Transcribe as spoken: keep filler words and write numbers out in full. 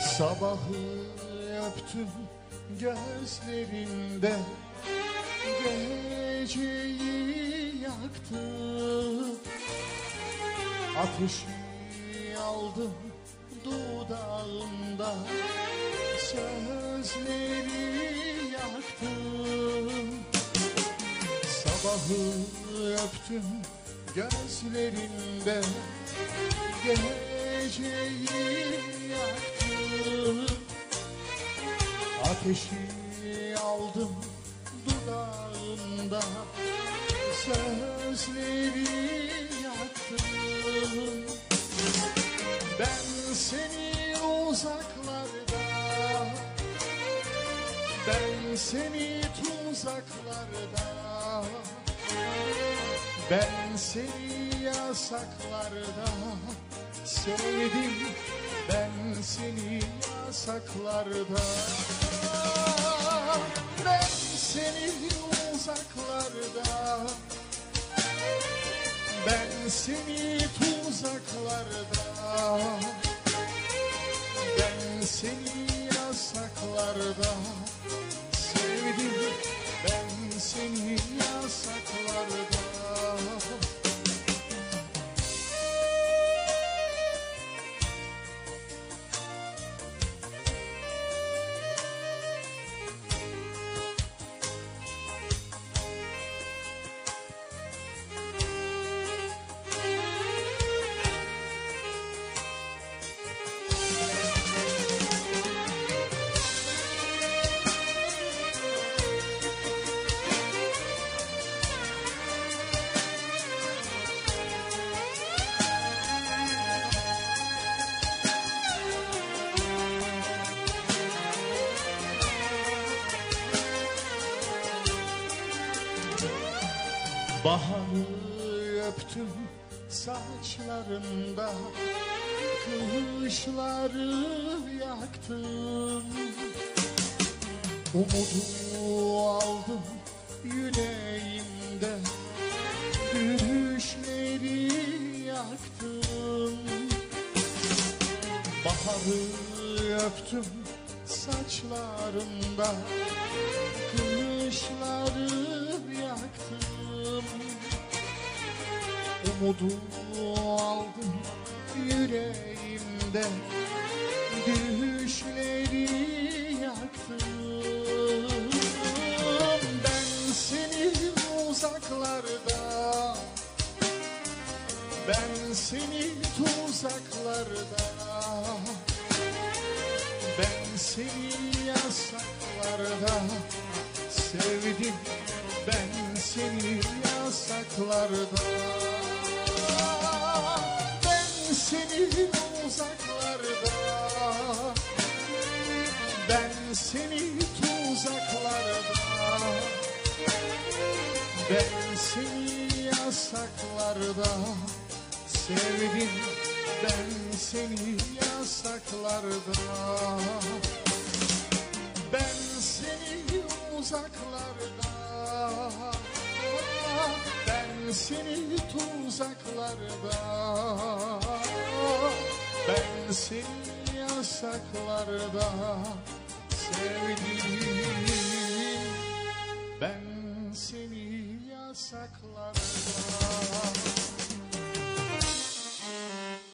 Sabahı öptüm gözlerinde, geceyi yaktım. Ateşi aldım dudağımda, sözleri yaktım. Sabahı öptüm gözlerinde, geceyi yaktım. Ateşi aldım dudağımda, sözleri yaktım. Ben seni uzaklarda, ben seni tuzaklarda, ben seni yasaklarda sevdim, ben seni yasaklarda. Ben seni uzaklarda, ben seni tuzaklarda, ben seni yasaklarda sevdim, ben seni yasaklarda. Baharı öptüm saçlarında, kışları yaktım. Umudu aldım yüreğimde, düşleri yaktım. Baharı öptüm saçlarında, kışları yaktım. Umudu aldım yüreğimde, düşleri yaktım. Ben seni uzaklarda, ben seni tuzaklarda, ben seni yasaklarda sevdim, ben seni yasaklarda. Ben seni uzaklarda, ben seni tuzaklarda, ben seni yasaklarda sevdim, ben seni yasaklarda. Ben seni uzaklarda, ben seni tuzaklarda, ben seni yasaklarda sevdim, ben seni yasaklarda.